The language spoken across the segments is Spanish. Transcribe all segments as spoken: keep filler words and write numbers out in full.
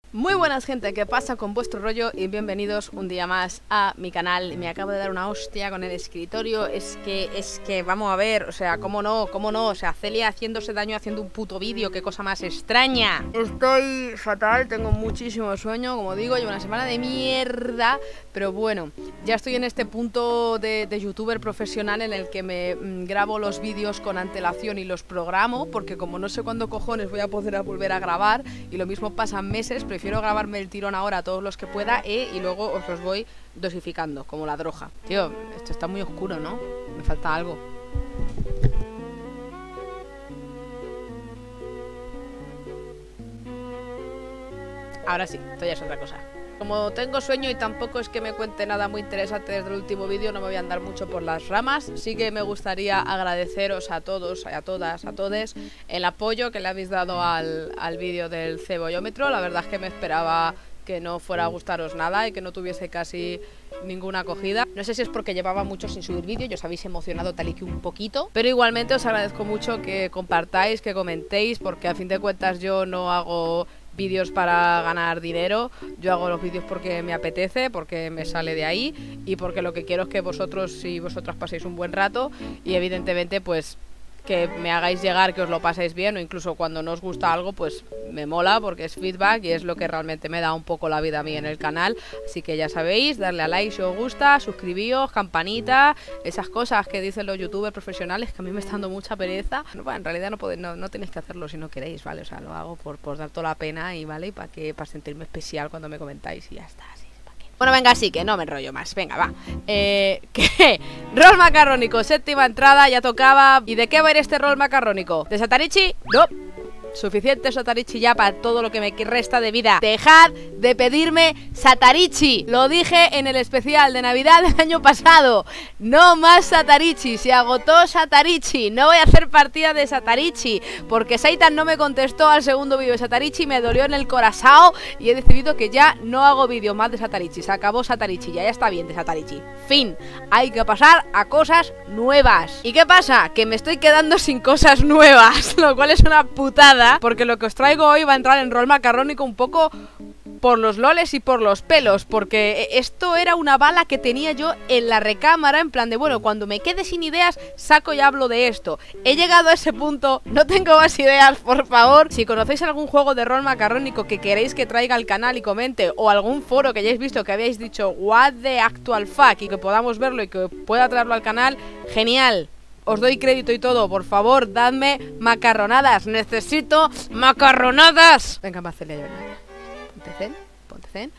Muy buenas gente, ¿qué pasa con vuestro rollo? Y bienvenidos un día más a mi canal. Me acabo de dar una hostia con el escritorio. Es que, es que, vamos a ver, o sea, cómo no, cómo no. O sea, Celia haciéndose daño haciendo un puto vídeo, qué cosa más extraña. Estoy fatal, tengo muchísimo sueño, como digo, llevo una semana de mierda. Pero bueno, ya estoy en este punto de, de youtuber profesional en el que me mm, grabo los vídeos con antelación y los programo, porque como no sé cuándo cojones voy a poder volver a grabar, y lo mismo pasan meses, prefiero grabarme el tirón ahora todos los que pueda eh, y luego os los voy dosificando, como la droga. Tío, esto está muy oscuro, ¿no? Me falta algo. Ahora sí, esto ya es otra cosa. Como tengo sueño y tampoco es que me cuente nada muy interesante desde el último vídeo, no me voy a andar mucho por las ramas. Sí que me gustaría agradeceros a todos, a todas, a todes el apoyo que le habéis dado al, al vídeo del cebollómetro. La verdad es que me esperaba que no fuera a gustaros nada y que no tuviese casi ninguna acogida. No sé si es porque llevaba mucho sin subir vídeo y os habéis emocionado tal y que un poquito, pero igualmente os agradezco mucho que compartáis, que comentéis, porque a fin de cuentas yo no hago vídeos para ganar dinero, yo hago los vídeos porque me apetece, porque me sale de ahí y porque lo que quiero es que vosotros y vosotras paséis un buen rato y evidentemente pues que me hagáis llegar que os lo paséis bien, o incluso cuando no os gusta algo pues me mola porque es feedback y es lo que realmente me da un poco la vida a mí en el canal. Así que ya sabéis, darle a like si os gusta, suscribíos, campanita, esas cosas que dicen los youtubers profesionales que a mí me está dando mucha pereza. Bueno, en realidad no, podéis, no, no tenéis que hacerlo si no queréis, ¿vale? O sea, lo hago por, por dar toda la pena y ¿vale? Y para que para sentirme especial cuando me comentáis y ya está, así. Bueno, venga, sí, que no me enrollo más. Venga, va. Eh, ¿qué? Rol macarrónico, séptima entrada, ya tocaba. ¿Y de qué va a ir este rol macarrónico? ¿De Satarichi? No. Suficiente Satarichi ya para todo lo que me resta de vida. Dejad de pedirme Satarichi. Lo dije en el especial de Navidad del año pasado. No más Satarichi. Se agotó Satarichi. No voy a hacer partida de Satarichi porque Seitan no me contestó al segundo vídeo de Satarichi. Me dolió en el corazón y he decidido que ya no hago vídeo más de Satarichi. Se acabó Satarichi. Ya, ya está bien de Satarichi. Fin. Hay que pasar a cosas nuevas. ¿Y qué pasa? Que me estoy quedando sin cosas nuevas, lo cual es una putada, porque lo que os traigo hoy va a entrar en rol macarrónico un poco por los loles y por los pelos, porque esto era una bala que tenía yo en la recámara, en plan de, bueno, cuando me quede sin ideas, saco y hablo de esto. He llegado a ese punto, no tengo más ideas, por favor. Si conocéis algún juego de rol macarrónico que queréis que traiga al canal y comente, o algún foro que hayáis visto que habéis dicho, what the actual fuck, y que podamos verlo y que pueda traerlo al canal, genial. Os doy crédito y todo, por favor, dadme macarronadas. Necesito macarronadas. Venga, va a hacerle yo. Ponte zen, ponte zen.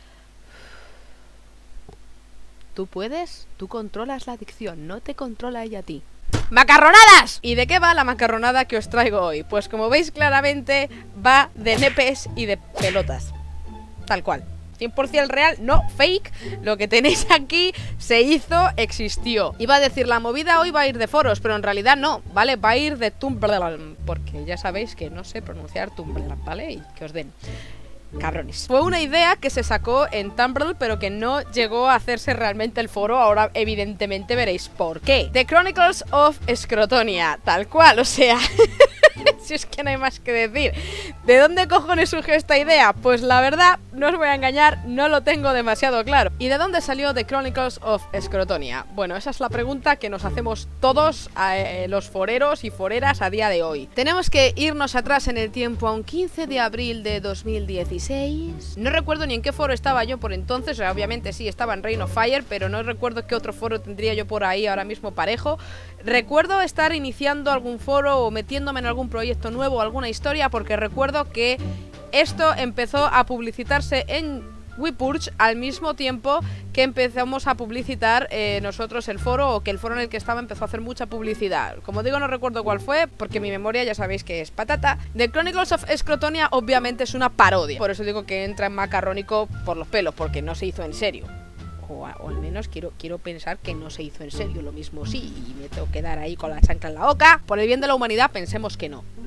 Tú puedes, tú controlas la adicción, no te controla ella a ti. ¡Macarronadas! ¿Y de qué va la macarronada que os traigo hoy? Pues como veis claramente va de nepes y de pelotas. Tal cual. cien por cien real, no fake. Lo que tenéis aquí se hizo, existió. Iba a decir, la movida hoy va a ir de foros, pero en realidad no, ¿vale? Va a ir de Tumblr, porque ya sabéis que no sé pronunciar Tumblr, ¿vale? Y que os den. Cabrones. Fue una idea que se sacó en Tumblr, pero que no llegó a hacerse realmente el foro. Ahora evidentemente veréis por qué. The Chronicles of Scrotonia, tal cual, o sea... Si es que no hay más que decir. ¿De dónde cojones surgió esta idea? Pues la verdad, no os voy a engañar, no lo tengo demasiado claro. ¿Y de dónde salió The Chronicles of Scrotonia? Bueno, esa es la pregunta que nos hacemos todos eh, los foreros y foreras a día de hoy. Tenemos que irnos atrás en el tiempo a un quince de abril de dos mil dieciséis. No recuerdo ni en qué foro estaba yo por entonces. Obviamente sí, estaba en Reign of Fire, pero no recuerdo qué otro foro tendría yo por ahí ahora mismo parejo. Recuerdo estar iniciando algún foro o metiéndome en algún proyecto nuevo, alguna historia, porque recuerdo que esto empezó a publicitarse en WePurge al mismo tiempo que empezamos a publicitar eh, nosotros el foro, o que el foro en el que estaba empezó a hacer mucha publicidad. Como digo, no recuerdo cuál fue, porque mi memoria ya sabéis que es patata. The Chronicles of Scrotonia obviamente es una parodia, por eso digo que entra en macarrónico por los pelos, porque no se hizo en serio. O, a, o al menos quiero, quiero pensar que no se hizo en serio. Lo mismo sí, y me tengo que dar ahí con la chancla en la boca. Por el bien de la humanidad, pensemos que no,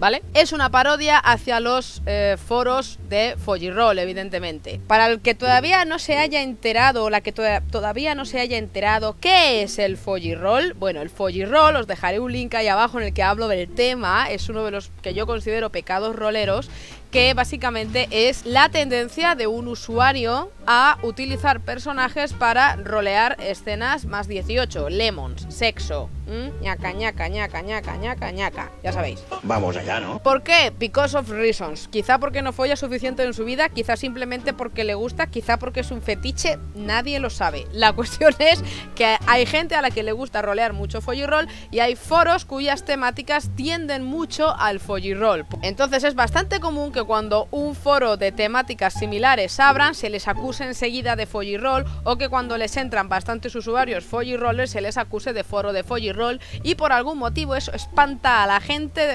¿vale? Es una parodia hacia los eh, foros de Folliroll, evidentemente. Para el que todavía no se haya enterado, o la que to todavía no se haya enterado, ¿qué es el Folliroll? Bueno, el Folliroll, os dejaré un link ahí abajo en el que hablo del tema, es uno de los que yo considero pecados roleros, que básicamente es la tendencia de un usuario a utilizar personajes para rolear escenas más dieciocho, lemons, sexo, ¿Mm? ñaca, ñaca, ñaca, ñaca, ñaca, ñaca, ya sabéis. Vamos allá, ¿no? ¿Por qué? Because of reasons. Quizá porque no folla suficiente en su vida, quizá simplemente porque le gusta, quizá porque es un fetiche, nadie lo sabe. La cuestión es que hay gente a la que le gusta rolear mucho Folliroll y hay foros cuyas temáticas tienden mucho al Folliroll. Entonces es bastante común que cuando un foro de temáticas similares abran, se les acuse enseguida de Folliroll, o que cuando les entran bastantes usuarios Follirollers se les acuse de foro de Folliroll, y por algún motivo eso espanta a la gente.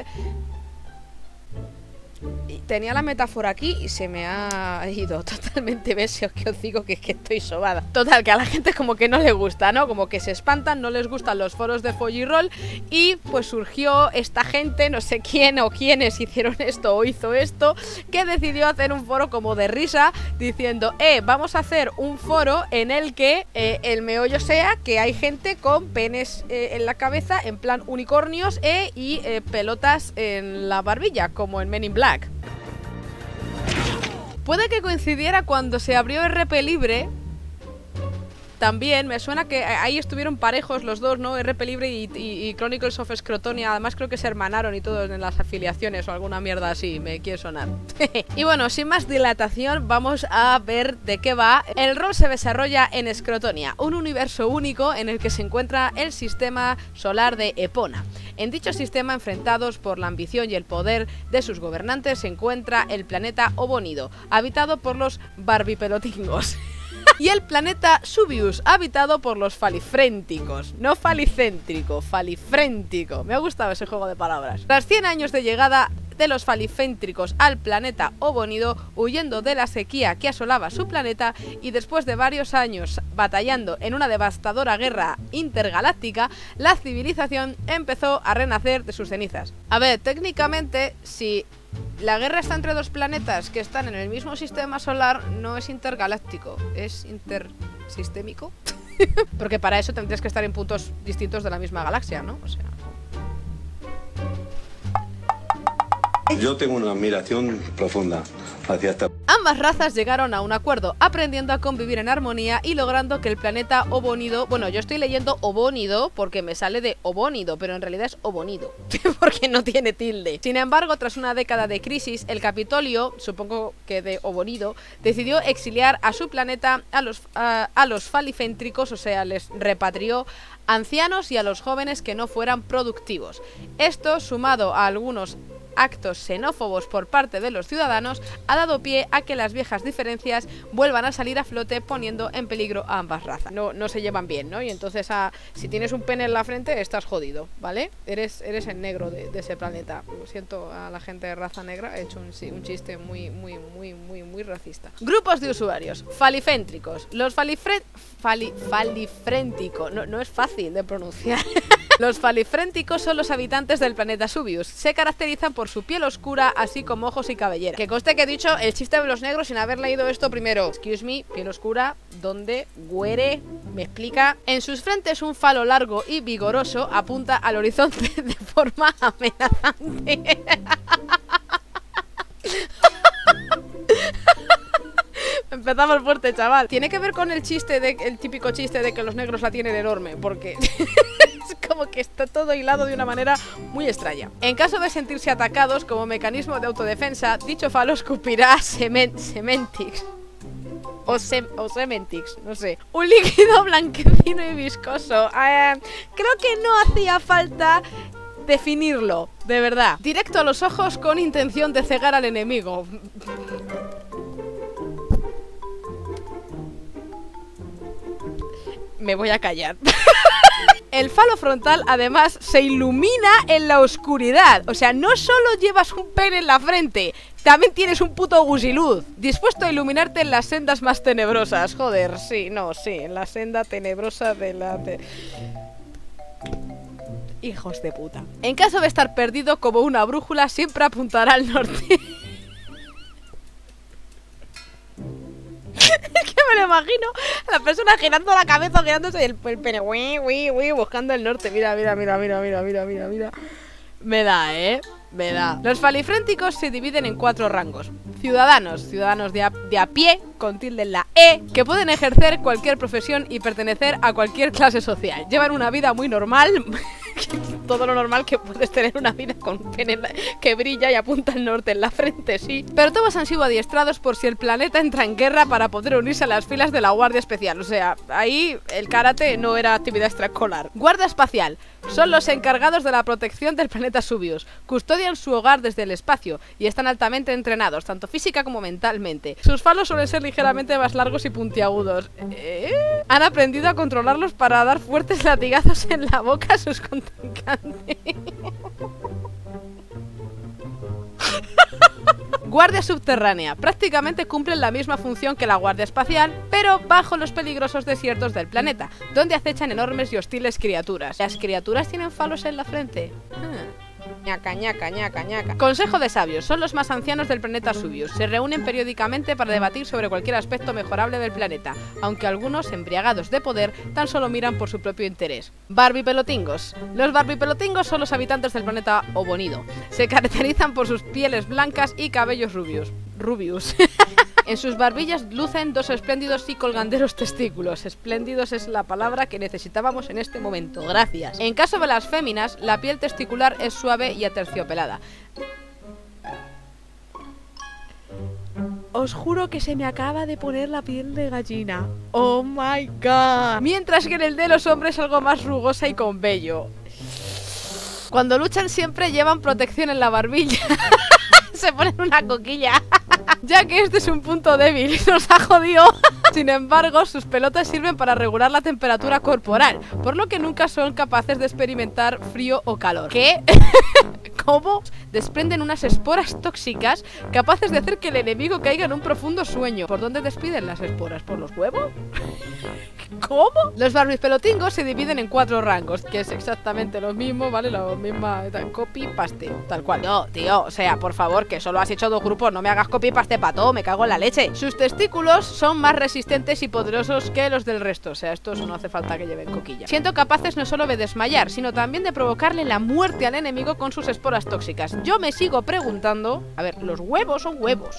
Tenía la metáfora aquí y se me ha ido totalmente. ¿Ves? Que os digo que es que estoy sobada. Total, que a la gente como que no le gusta, ¿no? Como que se espantan, no les gustan los foros de Folliroll. Y pues surgió esta gente, no sé quién o quiénes hicieron esto o hizo esto, que decidió hacer un foro como de risa, diciendo, eh, vamos a hacer un foro en el que eh, el meollo sea que hay gente con penes eh, en la cabeza, en plan unicornios, eh, y eh, pelotas en la barbilla, como en Men in Black. Puede que coincidiera cuando se abrió R P Libre. También me suena que ahí estuvieron parejos los dos, ¿no? R P Libre y, y, y Chronicles of Scrotonia. Además creo que se hermanaron y todo en las afiliaciones o alguna mierda así, me quiere sonar. Y bueno, sin más dilatación, vamos a ver de qué va. El rol se desarrolla en Scrotonia, un universo único en el que se encuentra el sistema solar de Epona. En dicho sistema, enfrentados por la ambición y el poder de sus gobernantes, se encuentra el planeta Obonido, habitado por los barbipelotingos. Y el planeta Subius, habitado por los falifrénticos. No falicéntrico, falifréntico. Me ha gustado ese juego de palabras. Tras cien años de llegada de los faliféntricos al planeta Obonido, huyendo de la sequía que asolaba su planeta, y después de varios años batallando en una devastadora guerra intergaláctica, la civilización empezó a renacer de sus cenizas. A ver, técnicamente, si la guerra está entre dos planetas que están en el mismo sistema solar, no es intergaláctico, es intersistémico. Porque para eso tendrías que estar en puntos distintos de la misma galaxia, ¿no? O sea... Yo tengo una admiración profunda hacia esta... Ambas razas llegaron a un acuerdo, aprendiendo a convivir en armonía y logrando que el planeta Obonido... Bueno, yo estoy leyendo Obonido porque me sale de Obónido, pero en realidad es Obonido, porque no tiene tilde. Sin embargo, tras una década de crisis, el Capitolio, supongo que de Obonido, decidió exiliar a su planeta a los, a, a los faliféntricos, o sea, les repatrió ancianos y a los jóvenes que no fueran productivos. Esto, sumado a algunos actos xenófobos por parte de los ciudadanos, ha dado pie a que las viejas diferencias vuelvan a salir a flote, poniendo en peligro a ambas razas. No, no se llevan bien, ¿no? Y entonces a, si tienes un pene en la frente estás jodido, ¿vale? Eres, eres el negro de, de ese planeta. Lo siento a la gente de raza negra, he hecho un, sí, un chiste muy, muy, muy, muy, muy racista. Grupos de usuarios. Faliféntricos. Los falifre... Fali, falifréntico. No, no es fácil de pronunciar. Los falifrénticos son los habitantes del planeta Subius. Se caracterizan por su piel oscura, así como ojos y cabellera. Que conste que he dicho el chiste de los negros sin haber leído esto primero. Excuse me, piel oscura, ¿dónde? Güere, me explica. En sus frentes un falo largo y vigoroso apunta al horizonte de forma amenazante. Empezamos fuerte, chaval. Tiene que ver con el chiste, de, el típico chiste de que los negros la tienen enorme, porque es como que está todo hilado de una manera muy extraña. En caso de sentirse atacados como mecanismo de autodefensa, dicho falo escupirá semen, sementix o, sem, o sementix, no sé, un líquido blanquecino y viscoso. Eh, creo que no hacía falta definirlo, de verdad. Directo a los ojos con intención de cegar al enemigo. Me voy a callar. El falo frontal además se ilumina en la oscuridad. O sea, no solo llevas un pene en la frente, también tienes un puto gusiluz dispuesto a iluminarte en las sendas más tenebrosas. Joder, sí, no, sí, en la senda tenebrosa de la... Te... Hijos de puta. En caso de estar perdido como una brújula, siempre apuntará al norte. Es que me lo imagino, la persona girando la cabeza, girándose y el, el pene, uy, uy, uy, buscando el norte. Mira, mira, mira, mira, mira, mira, mira, mira. Me da, ¿eh? Me da. Los falifrénticos se dividen en cuatro rangos. Ciudadanos, ciudadanos de a, de a pie, con tilde en la E, que pueden ejercer cualquier profesión y pertenecer a cualquier clase social. Llevan una vida muy normal, todo lo normal que puedes tener una vida con pene que brilla y apunta al norte en la frente, sí. Pero todos han sido adiestrados por si el planeta entra en guerra para poder unirse a las filas de la Guardia Especial. O sea, ahí el karate no era actividad extraescolar. Guardia Espacial. Son los encargados de la protección del planeta Subius. Custodian su hogar desde el espacio y están altamente entrenados, tanto física como mentalmente. Sus falos suelen ser ligeramente más largos y puntiagudos. ¿Eh? Han aprendido a controlarlos para dar fuertes latigazos en la boca a sus contrincantes. Guardia subterránea. Prácticamente cumplen la misma función que la Guardia Espacial, pero bajo los peligrosos desiertos del planeta, donde acechan enormes y hostiles criaturas. ¿Las criaturas tienen falos en la frente? Hmm. Ñaca, ñaca, ñaca, ñaca. Consejo de sabios. Son los más ancianos del planeta Subius. Se reúnen periódicamente para debatir sobre cualquier aspecto mejorable del planeta, aunque algunos, embriagados de poder, tan solo miran por su propio interés. Barbipelotingos. Los barbipelotingos son los habitantes del planeta Obonido. Se caracterizan por sus pieles blancas y cabellos rubios. Rubius. En sus barbillas lucen dos espléndidos y colganderos testículos. Espléndidos es la palabra que necesitábamos en este momento. Gracias. En caso de las féminas, la piel testicular es suave y aterciopelada. Os juro que se me acaba de poner la piel de gallina. Oh my god. Mientras que en el de los hombres es algo más rugosa y con vello. Cuando luchan siempre llevan protección en la barbilla. Se ponen una coquilla. Ya que este es un punto débil y nos ha jodido. Sin embargo, sus pelotas sirven para regular la temperatura corporal, por lo que nunca son capaces de experimentar frío o calor. ¿Qué? ¿Cómo? Desprenden unas esporas tóxicas capaces de hacer que el enemigo caiga en un profundo sueño. ¿Por dónde despiden las esporas? ¿Por los huevos? ¿Cómo? Los barbipelotingos se dividen en cuatro rangos, que es exactamente lo mismo, ¿vale? La misma copy paste, tal cual. No, tío, o sea, por favor, que solo has hecho dos grupos, no me hagas copy paste para todo, me cago en la leche. Sus testículos son más resistentes y poderosos que los del resto, o sea, estos no hace falta que lleven coquilla. Siendo capaces no solo de desmayar, sino también de provocarle la muerte al enemigo con sus esporas tóxicas. Yo me sigo preguntando, a ver, los huevos son huevos.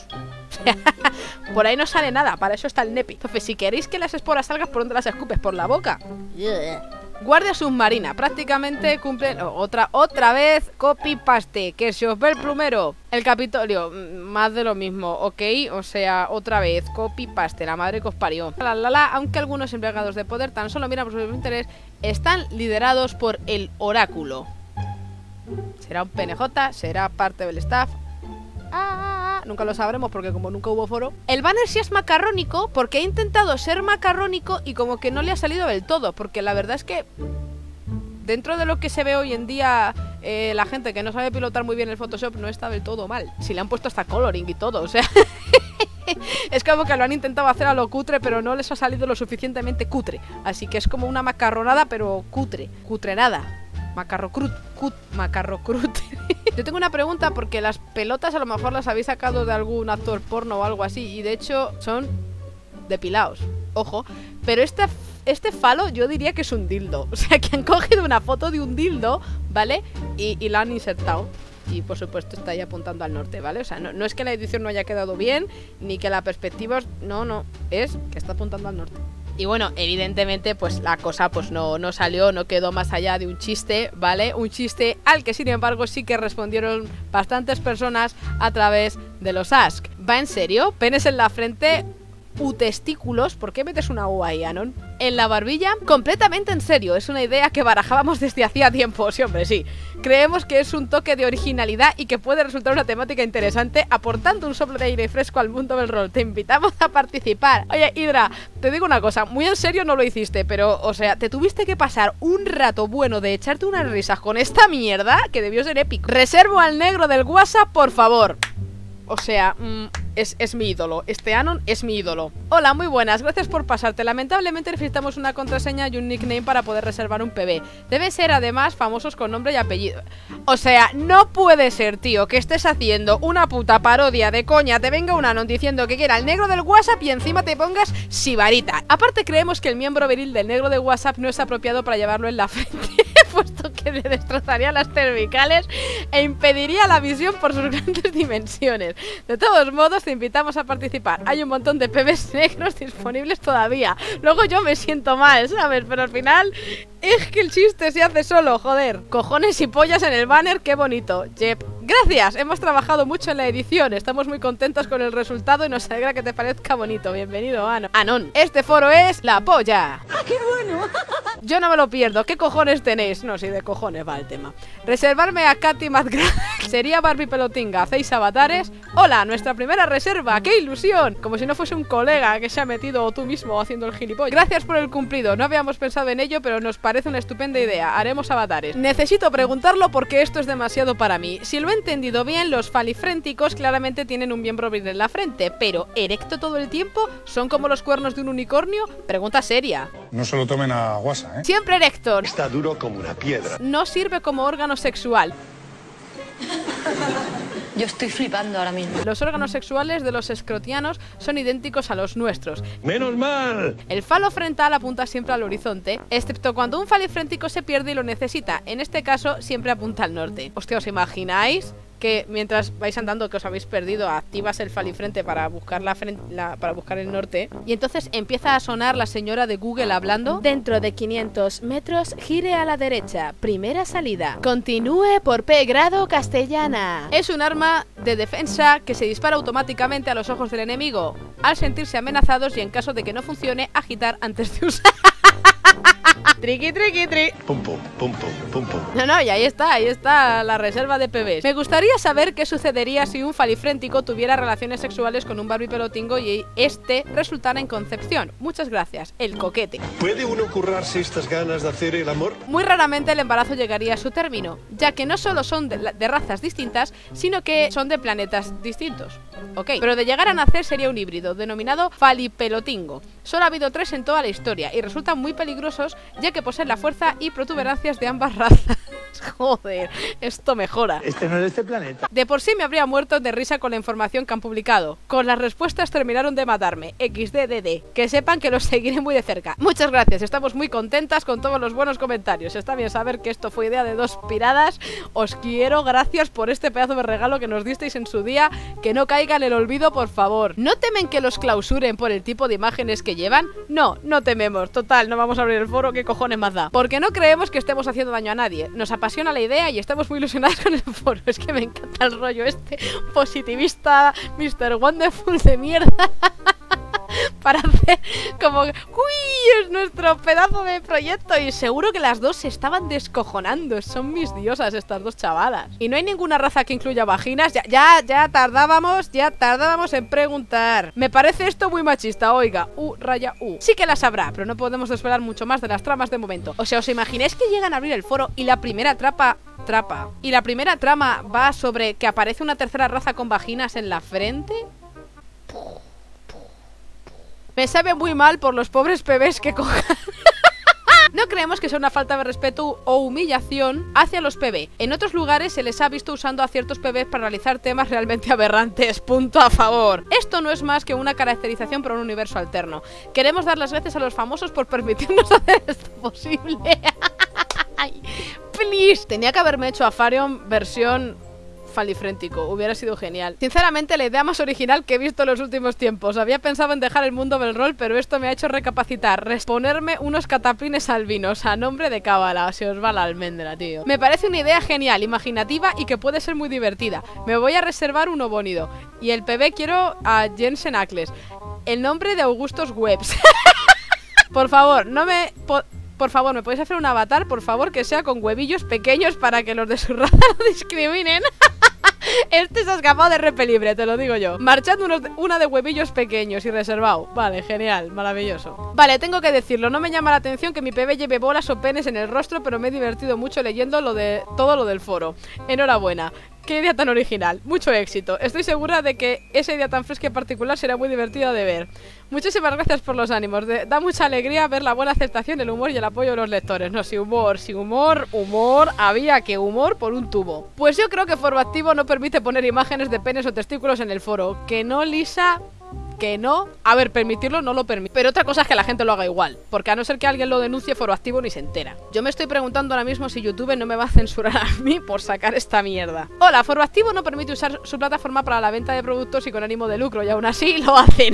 Por ahí no sale nada, para eso está el nepi. Entonces, si queréis que las esporas salgan, ¿por dónde las escupes? ¿Por la boca? Yeah. Guardia submarina. Prácticamente cumplen... Oh, otra, otra vez copy paste. Que se os ve el plumero. El Capitolio. Más de lo mismo, ¿ok? O sea, otra vez copy paste. La madre que os parió. La, la, la, aunque algunos embriagados de poder tan solo miran por su interés, están liderados por el oráculo. ¿Será un P N J? ¿Será parte del staff? Ah, nunca lo sabremos porque como nunca hubo foro. El banner sí es macarrónico porque he intentado ser macarrónico y como que no le ha salido del todo, porque la verdad es que dentro de lo que se ve hoy en día, eh, la gente que no sabe pilotar muy bien el Photoshop no está del todo mal. Si le han puesto hasta coloring y todo, o sea... Es como que lo han intentado hacer a lo cutre, pero no les ha salido lo suficientemente cutre. Así que es como una macarronada, pero cutre, cutrenada. Macarro crut, cut, macarro crut. Yo tengo una pregunta porque las pelotas a lo mejor las habéis sacado de algún actor porno o algo así. Y de hecho son depilados. Ojo. Pero este, este falo yo diría que es un dildo. O sea que han cogido una foto de un dildo, ¿vale? Y, y la han insertado. Y por supuesto está ahí apuntando al norte, ¿vale? O sea, no, no es que la edición no haya quedado bien, ni que la perspectiva... No, no. Es que está apuntando al norte. Y bueno, evidentemente pues la cosa pues no, no salió, no quedó más allá de un chiste, ¿vale? Un chiste al que sin embargo sí que respondieron bastantes personas a través de los ask. ¿Va en serio? ¿Penes en la frente? ¿Utestículos? ¿Por qué metes una U ahí, Anon? ¿En la barbilla? Completamente en serio, es una idea que barajábamos desde hacía tiempo, sí hombre, sí. Creemos que es un toque de originalidad y que puede resultar una temática interesante, aportando un soplo de aire fresco al mundo del rol. Te invitamos a participar. Oye, Hydra, te digo una cosa, muy en serio no lo hiciste, pero, o sea, te tuviste que pasar un rato bueno de echarte unas risas con esta mierda, que debió ser épico. Reservo al negro del WhatsApp, por favor. O sea, mmm, es, es mi ídolo. Este Anon es mi ídolo. Hola, muy buenas, gracias por pasarte. Lamentablemente necesitamos una contraseña y un nickname para poder reservar un P B. Debe ser además famosos con nombre y apellido. O sea, no puede ser, tío, que estés haciendo una puta parodia de coña, te venga un Anon diciendo que quiera el negro del WhatsApp y encima te pongas sibarita. Aparte creemos que el miembro viril del negro de WhatsApp no es apropiado para llevarlo en la frente, puesto que le destrozaría las cervicales e impediría la visión por sus grandes dimensiones. De todos modos, te invitamos a participar. Hay un montón de P Bs negros disponibles todavía. Luego yo me siento mal, ¿sabes? Pero al final es que el chiste se hace solo, joder. Cojones y pollas en el banner, qué bonito. Yep. Gracias, hemos trabajado mucho en la edición. Estamos muy contentos con el resultado y nos alegra que te parezca bonito. Bienvenido, Anon. Anon, este foro es la polla. ¡Ah, qué bueno! Yo no me lo pierdo. ¿Qué cojones tenéis? No, si de cojones va el tema. Reservarme a Katy Madgra. Sería Barbie Pelotinga. ¿Hacéis avatares? Hola, nuestra primera reserva. ¡Qué ilusión! Como si no fuese un colega que se ha metido o tú mismo haciendo el gilipollas. Gracias por el cumplido. No habíamos pensado en ello, pero nos parece una estupenda idea. Haremos avatares. Necesito preguntarlo porque esto es demasiado para mí. Si lo he entendido bien, los falifrénticos claramente tienen un miembro viril en la frente, pero ¿erecto todo el tiempo? ¿Son como los cuernos de un unicornio? Pregunta seria. No se lo tomen a guasa, ¿eh? Siempre erecto. Está duro como una piedra. No sirve como órgano sexual. Yo estoy flipando ahora mismo. Los órganos sexuales de los escrotianos son idénticos a los nuestros. ¡Menos mal! El falo frontal apunta siempre al horizonte, excepto cuando un falifréntico se pierde y lo necesita. En este caso, siempre apunta al norte. Hostia, ¿os imagináis que mientras vais andando que os habéis perdido, activas el falifrente para buscar la, la para buscar el norte, y entonces empieza a sonar la señora de Google hablando? Dentro de quinientos metros, gire a la derecha, primera salida, continúe por P grado castellana. Es un arma de defensa que se dispara automáticamente a los ojos del enemigo al sentirse amenazados y en caso de que no funcione, agitar antes de usar. Triqui, triqui, tri. Pum, pum, pum, pum, pum, pum. No, no, y ahí está, ahí está la reserva de P Bs. Me gustaría saber qué sucedería si un falifréntico tuviera relaciones sexuales con un Barbie Pelotingo y este resultara en concepción. Muchas gracias, el coquete. ¿Puede uno currarse estas ganas de hacer el amor? Muy raramente el embarazo llegaría a su término, ya que no solo son de, de razas distintas, sino que son de planetas distintos. Ok, pero de llegar a nacer sería un híbrido, denominado falipelotingo. Solo ha habido tres en toda la historia y resultan muy peligrosos, ya que poseen la fuerza y protuberancias de ambas razas. Joder, esto mejora. Este no es de este planeta. De por sí me habría muerto de risa con la información que han publicado. Con las respuestas terminaron de matarme. equis de de de. Que sepan que los seguiré muy de cerca. Muchas gracias, estamos muy contentas con todos los buenos comentarios. Está bien saber que esto fue idea de dos piradas. Os quiero, gracias por este pedazo de regalo que nos disteis en su día. Que no caiga en el olvido, por favor. ¿No temen que los clausuren por el tipo de imágenes que llevan? No, no tememos. Total, no vamos a abrir el foro, ¿qué cojones más da? Porque no creemos que estemos haciendo daño a nadie. Nos apasiona la idea y estamos muy ilusionados con el foro. Es que me encanta el rollo este positivista, mister Wonderful de mierda. Para hacer como, uy, es nuestro pedazo de proyecto. Y seguro que las dos se estaban descojonando. Son mis diosas estas dos chavalas. Y no hay ninguna raza que incluya vaginas. Ya, ya, ya tardábamos, ya tardábamos en preguntar. Me parece esto muy machista, oiga. U, raya, U. Sí que las habrá, pero no podemos desvelar mucho más de las tramas de momento. O sea, ¿os imagináis que llegan a abrir el foro y la primera trapa... Trapa. Y la primera trama va sobre que aparece una tercera raza con vaginas en la frente? Me sabe muy mal por los pobres P Bs que cojan. No creemos que sea una falta de respeto o humillación hacia los P B. En otros lugares se les ha visto usando a ciertos P Bs para realizar temas realmente aberrantes. Punto a favor. Esto no es más que una caracterización para un universo alterno. Queremos dar las gracias a los famosos por permitirnos hacer esto posible. Ay, please. Tenía que haberme hecho a Farion versión falifréntico, hubiera sido genial. Sinceramente, la idea más original que he visto en los últimos tiempos. Había pensado en dejar el mundo del rol, pero esto me ha hecho recapacitar. Responerme unos cataplines albinos a nombre de Cábala. Se os va la almendra, tío. Me parece una idea genial, imaginativa y que puede ser muy divertida. Me voy a reservar uno bonito. Y el P B quiero a Jensen Ackles. El nombre de Augustus Webs. Por favor, no me... Po Por favor, ¿me podéis hacer un avatar? Por favor, que sea con huevillos pequeños para que los de su raza no discriminen. Este se ha escapado de repelibre, te lo digo yo. Marchando unos de, una de huevillos pequeños y reservado. Vale, genial, maravilloso. Vale, tengo que decirlo, no me llama la atención que mi P B lleve bolas o penes en el rostro, pero me he divertido mucho leyendo lo de todo lo del foro. Enhorabuena. Qué idea tan original, mucho éxito. Estoy segura de que esa idea tan fresca y particular será muy divertida de ver. Muchísimas gracias por los ánimos. De, da mucha alegría ver la buena aceptación, el humor y el apoyo de los lectores. No, sin humor, sin humor, humor, había que humor por un tubo. Pues yo creo que Foro Activo no permite poner imágenes de penes o testículos en el foro. Que no, Lisa... Que no, a ver, permitirlo no lo permite. Pero otra cosa es que la gente lo haga igual, porque a no ser que alguien lo denuncie, Foro Activo ni se entera. Yo me estoy preguntando ahora mismo si YouTube no me va a censurar a mí por sacar esta mierda. Hola, Foro Activo no permite usar su plataforma para la venta de productos y con ánimo de lucro, y aún así lo hacen.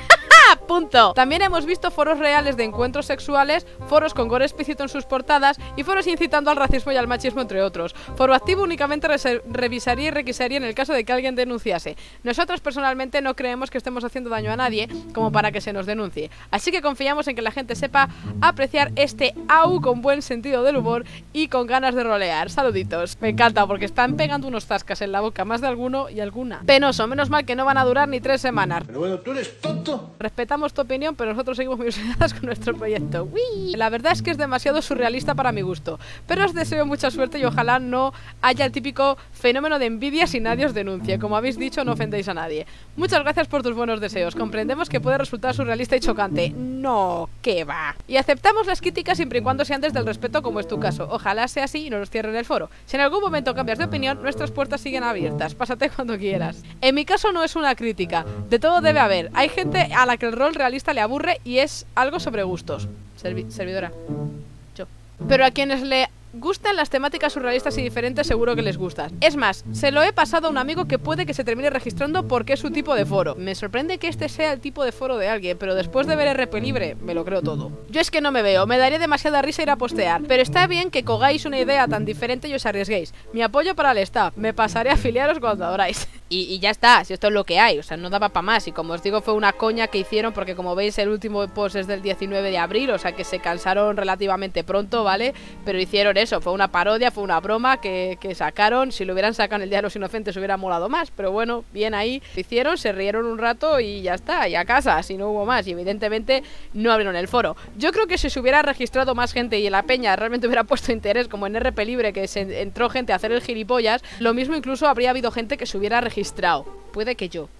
Punto. También hemos visto foros reales de encuentros sexuales, foros con gore explícito en sus portadas y foros incitando al racismo y al machismo, entre otros. Foro Activo únicamente revisaría y requisaría en el caso de que alguien denunciase. Nosotros personalmente no creemos que estemos haciendo daño a nadie como para que se nos denuncie. Así que confiamos en que la gente sepa apreciar este A U con buen sentido del humor y con ganas de rolear. Saluditos. Me encanta porque están pegando unos zascas en la boca, más de alguno y alguna. Penoso, menos mal que no van a durar ni tres semanas. Pero bueno, tú eres tonto. Respetamos tu opinión, pero nosotros seguimos muy obsesionadas con nuestro proyecto. ¡Wii! La verdad es que es demasiado surrealista para mi gusto, pero os deseo mucha suerte y ojalá no haya el típico fenómeno de envidia si nadie os denuncie. Como habéis dicho, no ofendéis a nadie. Muchas gracias por tus buenos deseos. Comprendemos que puede resultar surrealista y chocante. No, que va. Y aceptamos las críticas siempre y cuando sean desde el respeto, como es tu caso. Ojalá sea así y no nos cierren el foro. Si en algún momento cambias de opinión, nuestras puertas siguen abiertas. Pásate cuando quieras. En mi caso no es una crítica. De todo debe haber. Hay gente a la que el rol realista le aburre y es algo sobre gustos. Servi servidora. Yo. Pero a quienes le gustan las temáticas surrealistas y diferentes, seguro que les gustan. Es más, se lo he pasado a un amigo que puede que se termine registrando porque es su tipo de foro. Me sorprende que este sea el tipo de foro de alguien, pero después de ver R P Libre, me lo creo todo. Yo es que no me veo, me daría demasiada risa ir a postear, pero está bien que cogáis una idea tan diferente y os arriesguéis. Mi apoyo para el staff, me pasaré a afiliaros cuando adoráis. Y, y ya está, si esto es lo que hay, o sea, no daba para más. Y como os digo, fue una coña que hicieron porque, como veis, el último post es del diecinueve de abril, o sea que se cansaron relativamente pronto, ¿vale? Pero hicieron eso, fue una parodia, fue una broma que, que sacaron. Si lo hubieran sacado en el Día de los Inocentes hubiera molado más, pero bueno, bien ahí. Lo hicieron, se rieron un rato y ya está, y a casa, si no hubo más. Y evidentemente no abrieron el foro. Yo creo que si se hubiera registrado más gente y en la peña realmente hubiera puesto interés, como en R P Libre, que se entró gente a hacer el gilipollas, lo mismo incluso habría habido gente que se hubiera registrado. Puede que yo.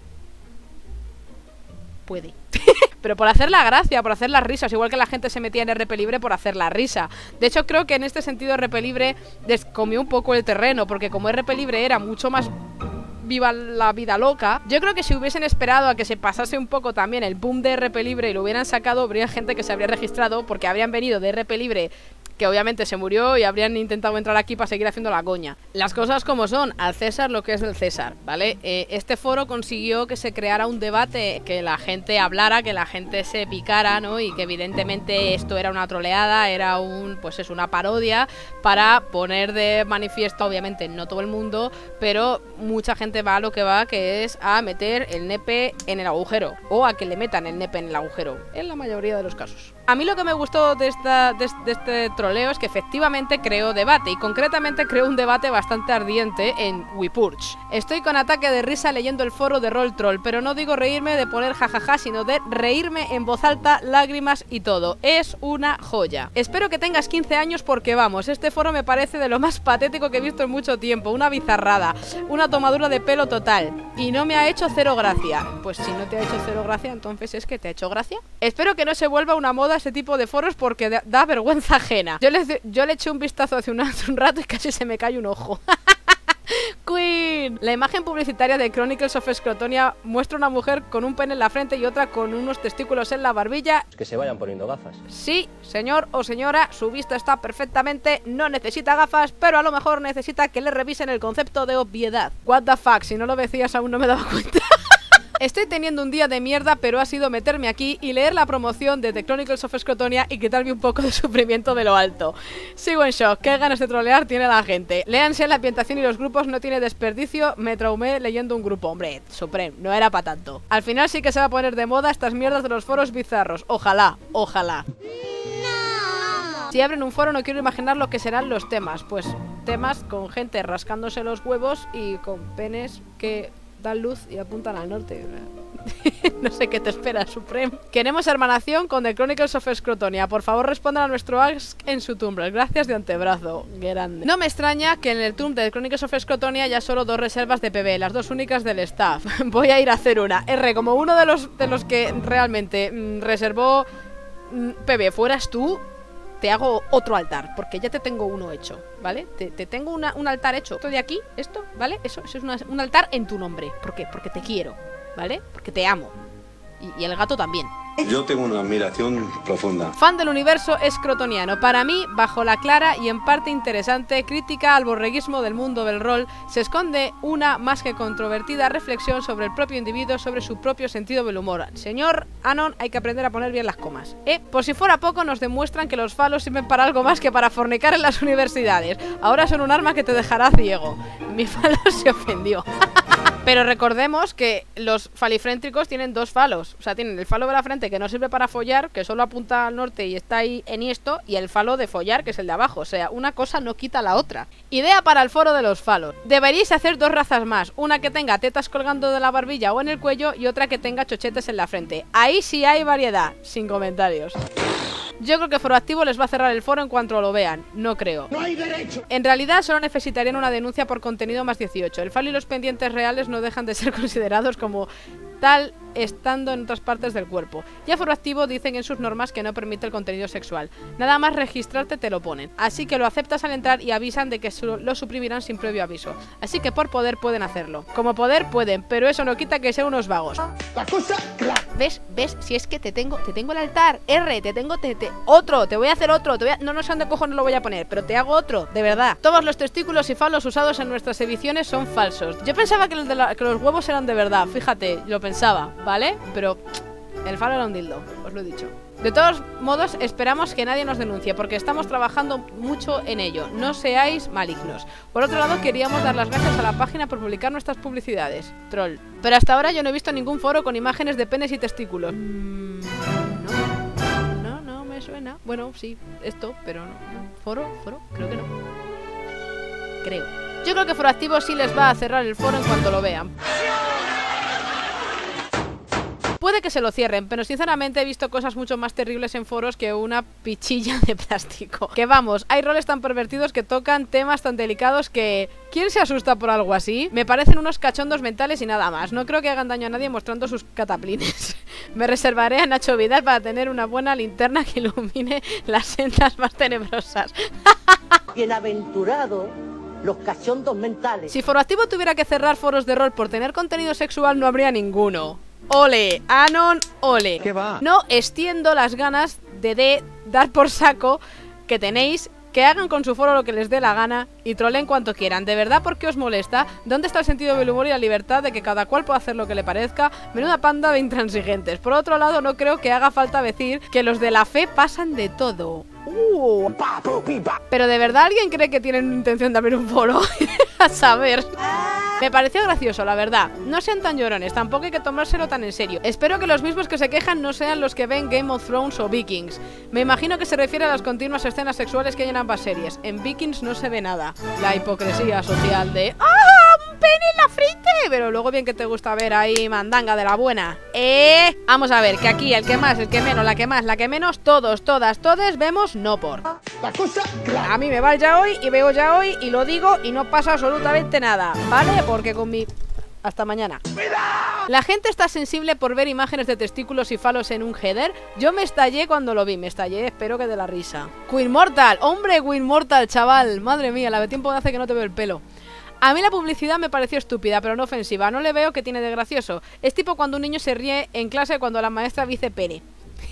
Puede. Pero por hacer la gracia, por hacer las risas, igual que la gente se metía en R P Libre por hacer la risa. De hecho, creo que en este sentido R P Libre descomió un poco el terreno, porque como R P Libre era mucho más viva la vida loca, yo creo que si hubiesen esperado a que se pasase un poco también el boom de R P Libre y lo hubieran sacado, habría gente que se habría registrado porque habrían venido de R P Libre, que obviamente se murió, y habrían intentado entrar aquí para seguir haciendo la coña. Las cosas como son, al César lo que es del César, ¿vale? Eh, este foro consiguió que se creara un debate, que la gente hablara, que la gente se picara, ¿no? Y que evidentemente esto era una troleada, era un, pues es una parodia para poner de manifiesto, obviamente no todo el mundo, pero mucha gente va a lo que va, que es a meter el nepe en el agujero, o a que le metan el nepe en el agujero, en la mayoría de los casos. A mí lo que me gustó de, esta, de, de este troleo es que efectivamente creó debate, y concretamente creó un debate bastante ardiente en WePurge. Estoy con ataque de risa leyendo el foro de Roll Troll, pero no digo reírme de poner jajaja, sino de reírme en voz alta, lágrimas y todo. Es una joya. Espero que tengas quince años porque vamos, este foro me parece de lo más patético que he visto en mucho tiempo, una bizarrada, una tomadura de pelo total, y no me ha hecho cero gracia. Pues si no te ha hecho cero gracia, entonces es que te ha hecho gracia. Espero que no se vuelva una moda este tipo de foros porque da, da vergüenza ajena. Yo le, yo le eché un vistazo hace un, hace un rato y casi se me cae un ojo. Queen. La imagen publicitaria de Chronicles of Scrotonia muestra una mujer con un pene en la frente y otra con unos testículos en la barbilla. Que se vayan poniendo gafas. Sí, señor o señora, su vista está perfectamente, no necesita gafas, pero a lo mejor necesita que le revisen el concepto de obviedad. What the fuck, si no lo decías aún no me daba cuenta. Estoy teniendo un día de mierda, pero ha sido meterme aquí y leer la promoción de The Chronicles of Scrotonia y quitarme un poco de sufrimiento de lo alto. Sigo en shock, qué ganas de trolear tiene la gente. Léanse la ambientación y los grupos, no tiene desperdicio. Me traumé leyendo un grupo, hombre, Supreme, no era para tanto. Al final sí que se va a poner de moda estas mierdas de los foros bizarros. Ojalá, ojalá. No. Si abren un foro no quiero imaginar lo que serán los temas. Pues temas con gente rascándose los huevos y con penes que dan luz y apuntan al norte. No sé qué te espera, Supreme. Queremos hermanación con The Chronicles of Scrotonia. Por favor, respondan a nuestro ask en su Tumblr. Gracias de antebrazo. Grande. No me extraña que en el Tumblr de The Chronicles of Scrotonia haya solo dos reservas de P B, las dos únicas del staff. Voy a ir a hacer una. R, como uno de los, de los que realmente mmm, reservó mmm, P B fueras tú, te hago otro altar, porque ya te tengo uno hecho, ¿vale? Te, te tengo una, un altar hecho. Esto de aquí, esto, ¿vale? Eso, eso es una, un altar en tu nombre. ¿Por qué? Porque te quiero, ¿vale? Porque te amo. Y, y el gato también. Yo tengo una admiración profunda. Fan del universo escrotoniano. Para mí, bajo la clara y en parte interesante crítica al borreguismo del mundo del rol, se esconde una más que controvertida reflexión sobre el propio individuo, sobre su propio sentido del humor. Señor Anon, hay que aprender a poner bien las comas. Eh, por si fuera poco, nos demuestran que los falos sirven para algo más que para fornicar en las universidades. Ahora son un arma que te dejará ciego. Mi falo se ofendió. Pero recordemos que los falifréntricos tienen dos falos. O sea, tienen el falo de la frente que no sirve para follar, que solo apunta al norte y está ahí enhiesto, y el falo de follar, que es el de abajo. O sea, una cosa no quita la otra. Idea para el foro de los falos. Deberíais hacer dos razas más. Una que tenga tetas colgando de la barbilla o en el cuello, y otra que tenga chochetes en la frente. Ahí sí hay variedad. Sin comentarios. Yo creo que Foro Activo les va a cerrar el foro en cuanto lo vean. No creo. ¡No hay derecho! En realidad solo necesitarían una denuncia por contenido más dieciocho. El falo y los pendientes reales no dejan de ser considerados como tal estando en otras partes del cuerpo. Ya Foro Activo dicen en sus normas que no permite el contenido sexual. Nada más registrarte te lo ponen. Así que lo aceptas al entrar y avisan de que lo suprimirán sin previo aviso. Así que por poder pueden hacerlo. Como poder pueden, pero eso no quita que sean unos vagos. La cosa clara. ¿Ves? ¿Ves? Si es que te tengo, te tengo el altar. R, te tengo te, te, otro, te voy a hacer otro. Te voy a, no, no sé dónde cojones lo voy a poner, pero te hago otro, de verdad. Todos los testículos y falos usados en nuestras ediciones son falsos. Yo pensaba que, el de la, que los huevos eran de verdad, fíjate, lo pensaba, ¿vale? Pero el falo era un dildo, os lo he dicho. De todos modos, esperamos que nadie nos denuncie, porque estamos trabajando mucho en ello. No seáis malignos. Por otro lado, queríamos dar las gracias a la página por publicar nuestras publicidades. Troll. Pero hasta ahora yo no he visto ningún foro con imágenes de penes y testículos. Mm, no, no, no me suena. Bueno, sí, esto, pero no. ¿Foro? ¿Foro? Creo que no. Creo. Yo creo que Foro Activo sí les va a cerrar el foro en cuanto lo vean. Puede que se lo cierren, pero sinceramente he visto cosas mucho más terribles en foros que una pichilla de plástico. Que vamos, hay roles tan pervertidos que tocan temas tan delicados que... ¿quién se asusta por algo así? Me parecen unos cachondos mentales y nada más. No creo que hagan daño a nadie mostrando sus cataplines. Me reservaré a Nacho Vidal para tener una buena linterna que ilumine las sendas más tenebrosas. Bienaventurado los cachondos mentales. Si Foro Activo tuviera que cerrar foros de rol por tener contenido sexual, no habría ninguno. Ole, Anon, ole. ¿Qué va? No extiendo las ganas de, de dar por saco que tenéis. Que hagan con su foro lo que les dé la gana y troleen cuanto quieran. ¿De verdad por qué os molesta? ¿Dónde está el sentido del humor y la libertad de que cada cual pueda hacer lo que le parezca? Menuda panda de intransigentes. Por otro lado, no creo que haga falta decir que los de la fe pasan de todo. Uh. Pero ¿de verdad alguien cree que tienen intención de abrir un foro? A saber. Me pareció gracioso, la verdad. No sean tan llorones, tampoco hay que tomárselo tan en serio. Espero que los mismos que se quejan no sean los que ven Game of Thrones o Vikings. Me imagino que se refiere a las continuas escenas sexuales que hay en ambas series. En Vikings no se ve nada. La hipocresía social de... ¡ah! ¡Un pene en la frente! Pero luego bien que te gusta ver ahí mandanga de la buena. Eh... Vamos a ver, que aquí el que más, el que menos, la que más, la que menos, todos, todas, todes vemos no por. La cosa clara. A mí me va ya hoy y veo ya hoy y lo digo y no pasa absolutamente nada, ¿vale? Porque con mi... Hasta mañana. La gente está sensible por ver imágenes de testículos y falos en un header. Yo me estallé cuando lo vi, me estallé, espero que de la risa. Queen Mortal, hombre, Queen Mortal, chaval. Madre mía, la de tiempo hace que no te veo el pelo. A mí la publicidad me pareció estúpida, pero no ofensiva. No le veo que tiene de gracioso. Es tipo cuando un niño se ríe en clase cuando la maestra dice pene.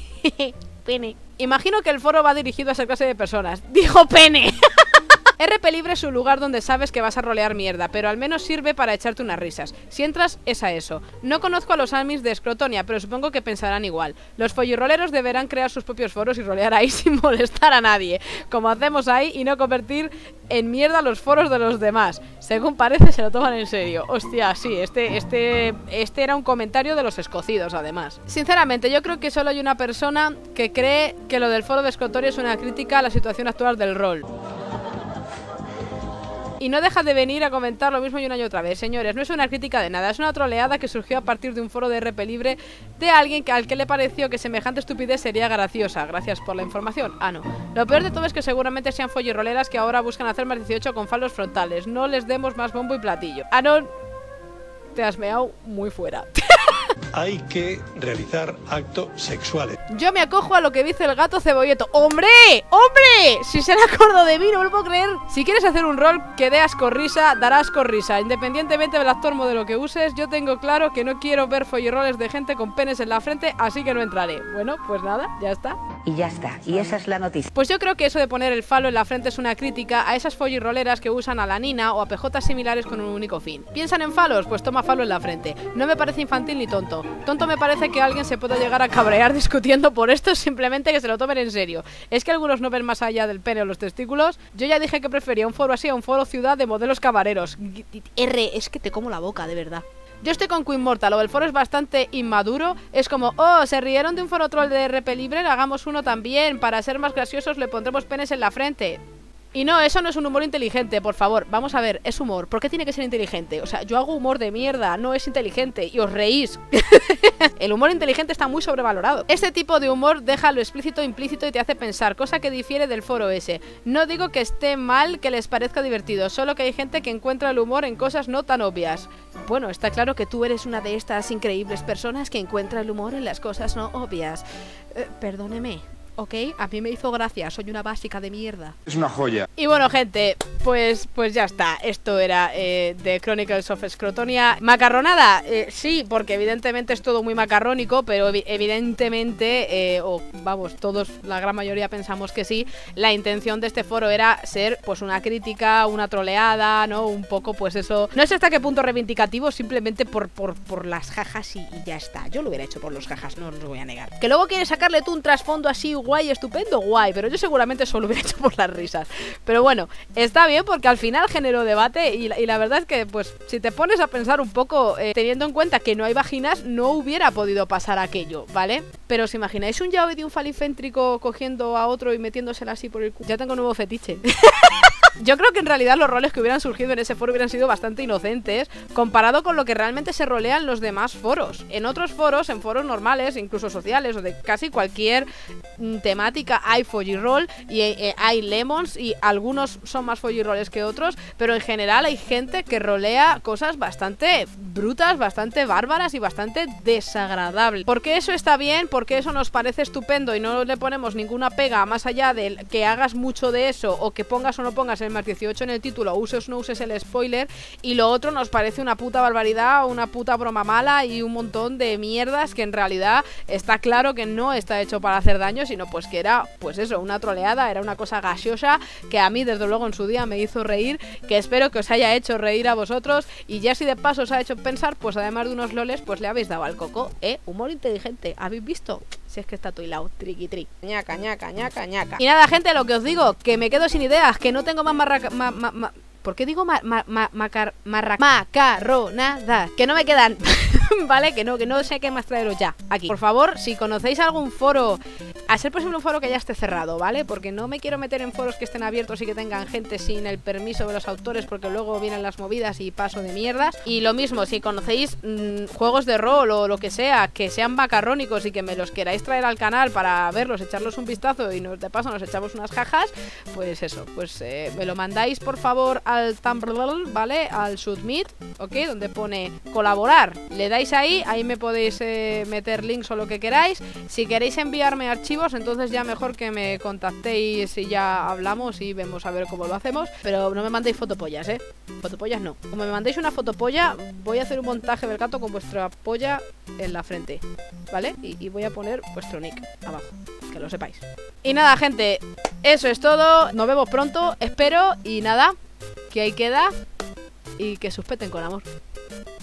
Pene. Imagino que el foro va dirigido a esa clase de personas. ¡Dijo pene! R P Libre es un lugar donde sabes que vas a rolear mierda, pero al menos sirve para echarte unas risas. Si entras, es a eso. No conozco a los admins de Scrotonia, pero supongo que pensarán igual. Los follirroleros deberán crear sus propios foros y rolear ahí sin molestar a nadie, como hacemos ahí, y no convertir en mierda los foros de los demás. Según parece, se lo toman en serio. Hostia, sí, este, este, este era un comentario de los escocidos, además. Sinceramente, yo creo que solo hay una persona que cree que lo del foro de Scrotonia es una crítica a la situación actual del rol. Y no deja de venir a comentar lo mismo y un año otra vez. Señores, no es una crítica de nada, es una troleada que surgió a partir de un foro de R P Libre de alguien que, al que le pareció que semejante estupidez sería graciosa. Gracias por la información. Ah, no. Lo peor de todo es que seguramente sean folliroleras que ahora buscan hacer más dieciocho con falos frontales. No les demos más bombo y platillo. Ah, no. Te has meado muy fuera. Hay que realizar actos sexuales. Yo me acojo a lo que dice el gato cebolleto. ¡Hombre! ¡Hombre! Si se le acordó de mí, no me lo puedo creer. Si quieres hacer un rol que dé asco risa, darás asco risa. Independientemente del actor modelo que uses, yo tengo claro que no quiero ver folliroles de gente con penes en la frente, así que no entraré. Bueno, pues nada, ya está. Y ya está, y esa es la noticia. Pues yo creo que eso de poner el falo en la frente es una crítica a esas folliroleras que usan a la nina o a P Jotas similares con un único fin. ¿Piensan en falos? Pues toma falo en la frente. No me parece infantil ni tonto. Tonto me parece que alguien se pueda llegar a cabrear discutiendo por esto, simplemente que se lo tomen en serio. Es que algunos no ven más allá del pene o los testículos. Yo ya dije que prefería un foro así a un foro ciudad de modelos camareros. R, es que te como la boca, de verdad. Yo estoy con Queen Mortal, o el foro es bastante inmaduro. Es como, oh, se rieron de un foro troll de R P Libre, hagamos uno también. Para ser más graciosos le pondremos penes en la frente. Y no, eso no es un humor inteligente, por favor. Vamos a ver, es humor. ¿Por qué tiene que ser inteligente? O sea, yo hago humor de mierda, no es inteligente. Y os reís. El humor inteligente está muy sobrevalorado. Este tipo de humor deja lo explícito implícito y te hace pensar, cosa que difiere del foro ese. No digo que esté mal que les parezca divertido, solo que hay gente que encuentra el humor en cosas no tan obvias. Bueno, está claro que tú eres una de estas increíbles personas que encuentra el humor en las cosas no obvias. Eh, perdóneme. ¿Ok? A mí me hizo gracia, soy una básica de mierda. Es una joya. Y bueno, gente, pues, pues ya está. Esto era eh, The Chronicles of Scrotonia. ¿Macarronada? Eh, sí, porque evidentemente es todo muy macarrónico, pero evi evidentemente, eh, o vamos, todos, la gran mayoría pensamos que sí, la intención de este foro era ser pues una crítica, una troleada, ¿no? Un poco, pues eso. No sé hasta qué punto reivindicativo, simplemente por, por, por las jajas y, y ya está. Yo lo hubiera hecho por los jajas, no os lo voy a negar. Que luego quieres sacarle tú un trasfondo así guay, estupendo, guay, pero yo seguramente solo lo hubiera hecho por las risas. Pero bueno, está bien porque al final generó debate y la, y la verdad es que, pues, si te pones a pensar un poco, eh, teniendo en cuenta que no hay vaginas, no hubiera podido pasar aquello, ¿vale? Pero ¿os imagináis un yaoi de un falicéntrico cogiendo a otro y metiéndosela así por el culo? Ya tengo un nuevo fetiche. Yo creo que en realidad los roles que hubieran surgido en ese foro hubieran sido bastante inocentes comparado con lo que realmente se rolean los demás foros. En otros foros, en foros normales, incluso sociales o de casi cualquier mm, temática, hay folliroll y eh, hay lemons y algunos son más follirolles que otros, pero en general hay gente que rolea cosas bastante brutas, bastante bárbaras y bastante desagradables. Porque eso está bien, porque eso nos parece estupendo y no le ponemos ninguna pega más allá de que hagas mucho de eso o que pongas o no pongas el más dieciocho en el título, uses o no uses el spoiler, y lo otro nos parece una puta barbaridad, una puta broma mala y un montón de mierdas que en realidad está claro que no está hecho para hacer daño, sino pues que era, pues eso, una troleada, era una cosa gaseosa que a mí desde luego en su día me hizo reír, que espero que os haya hecho reír a vosotros, y ya si de paso os ha hecho pensar, pues además de unos loles, pues le habéis dado al coco, ¿eh? Humor inteligente, ¿habéis visto? Si es que está todo hilado, triqui tri, ñaca, ñaca, ñaca, ñaca. Y nada, gente, lo que os digo, que me quedo sin ideas, que no tengo más marraca... Ma, ma, ma, ¿por qué digo ma, ma, ma, macar, marra, macarronadas? Que no me quedan, ¿vale? Que no, que no sé qué más traeros ya, aquí. Por favor, si conocéis algún foro, a ser posible un foro que ya esté cerrado, ¿vale? Porque no me quiero meter en foros que estén abiertos y que tengan gente sin el permiso de los autores, porque luego vienen las movidas y paso de mierdas. Y lo mismo, si conocéis mmm, juegos de rol o lo que sea, que sean macarrónicos y que me los queráis traer al canal para verlos, echarlos un vistazo y nos, de paso nos echamos unas jajas, pues eso, pues eh, me lo mandáis por favor al Tumblr, ¿vale? Al Submit, ¿ok? Donde pone colaborar. Le dais ahí, ahí me podéis eh, meter links o lo que queráis. Si queréis enviarme archivos, entonces ya mejor que me contactéis y ya hablamos y vemos a ver cómo lo hacemos. Pero no me mandéis fotopollas, ¿eh? Fotopollas no. Como me mandéis una fotopolla, voy a hacer un montaje del gato con vuestra polla en la frente, ¿vale? Y, y voy a poner vuestro nick abajo, que lo sepáis. Y nada, gente, eso es todo. Nos vemos pronto, espero. Y nada, que ahí queda. Y que suspeten con amor.